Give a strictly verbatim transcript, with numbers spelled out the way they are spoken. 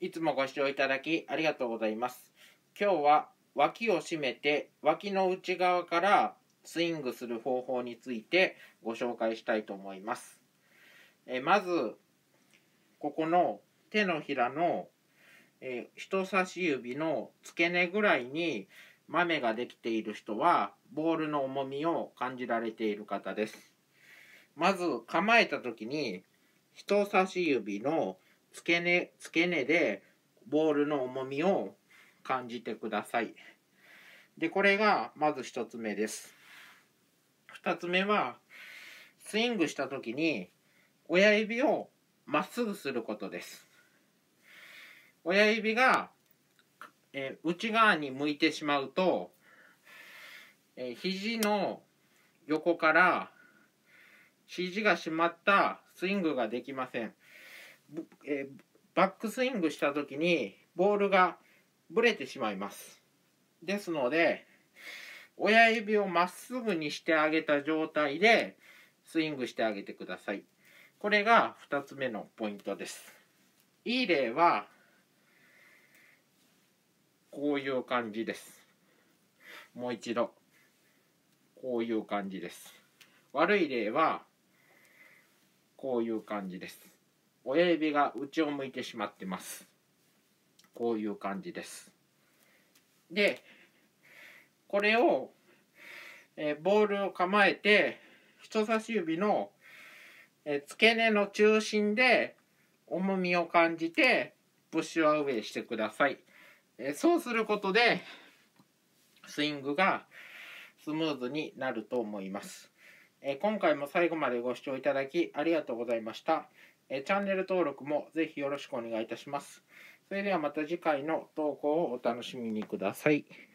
いつもご視聴いただきありがとうございます。今日は脇を締めて脇の内側からスイングする方法についてご紹介したいと思います。えまずここの手のひらのえ人差し指の付け根ぐらいにマメができている人はボールの重みを感じられている方です。まず構えた時に人差し指の付け根、付け根でボールの重みを感じてください。で、これがまず一つ目です。二つ目は、スイングした時に親指をまっすぐすることです。親指が、えー、内側に向いてしまうと、えー、肘の横から肘が締まったスイングができません。えー、バックスイングした時にボールがぶれてしまいます。ですので親指をまっすぐにしてあげた状態でスイングしてあげてください。これがふたつめのポイントです。いい例はこういう感じです。もう一度こういう感じです。悪い例はこういう感じです。親指が内を向いてしまってます。こういう感じです。で、これを、えー、ボールを構えて人差し指の、えー、付け根の中心で重みを感じてプッシュアウェイしてください。えー、そうすることでスイングがスムーズになると思います。えー、今回も最後までご視聴いただきありがとうございました。えー、チャンネル登録もぜひよろしくお願いいたします。それではまた次回の投稿をお楽しみにください。